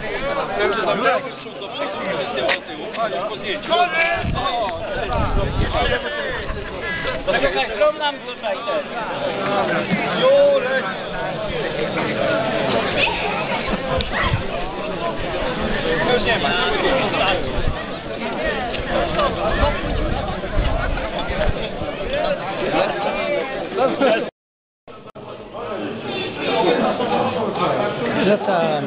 Także zabrałeś przód do przodu, z tyłu do tyłu, a po zdjęciu. Czekaj, stron nam tutaj też. Jurek! Już nie ma. Że tam,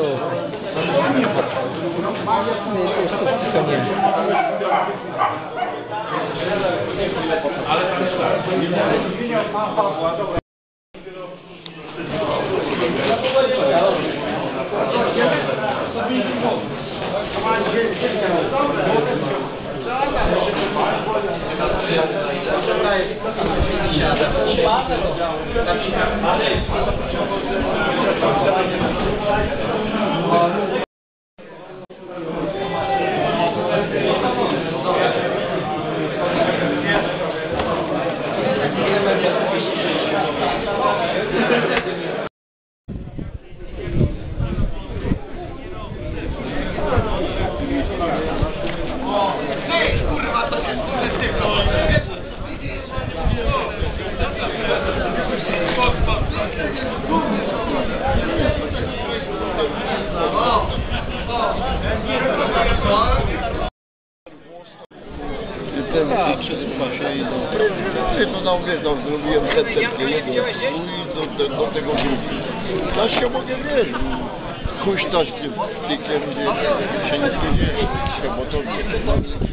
zrobiłem setkę jedną do tego drugiego. Ja się mogę wierzyć. Huśtać tym plikiem, gdzie się nie dzieje, bo to nie.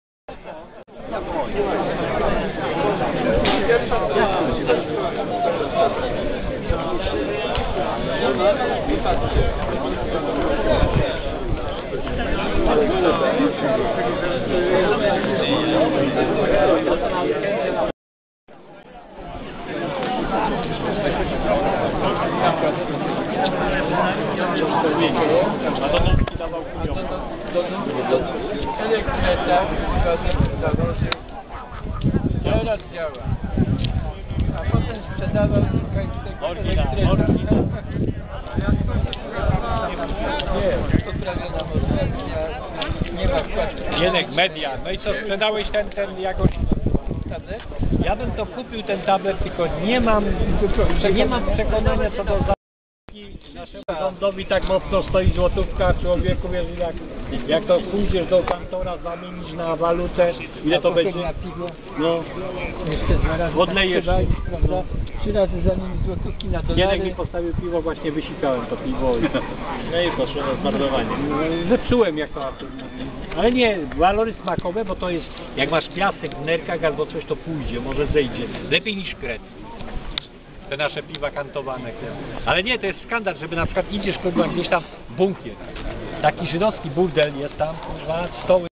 A to nóżki dawał chujowo. Teraz działa. A potem sprzedawał nie ma wkładu. Jenek, media. No i co, sprzedałeś ten jakoś? Ja bym to kupił, ten tablet, tylko nie mam przekonania co do naszemu rządowi tak mocno stoi złotówka, człowieku, wiesz, jak to pójdziesz do kantora zamienić na walutę, ile to będzie? No, odlejesz. Prawda? 3 razy zamienić złotówki na dolary. Jeden mi postawił piwo, właśnie wysikałem to piwo no i poszło na zmarnowanie. Zepsułem jako, ale nie, walory smakowe, bo to jest, jak masz piasek w nerkach albo coś, to pójdzie, może zejdzie, lepiej niż kret. Te nasze piwa kantowane. Ale nie, to jest skandal, żeby na przykład idziesz kurwa gdzieś tam w bunkier. Taki żydowski burdel jest tam, kurwa, stoły